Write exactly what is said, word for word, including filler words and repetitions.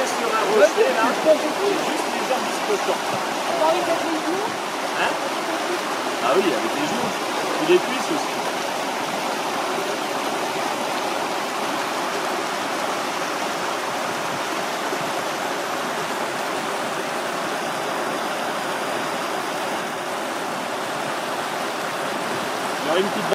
est sur un rocher là, c'est juste les jambes disloquées. T'as envie de mettre les genoux? Hein? Ah oui, avec les genoux. Et les cuisses aussi.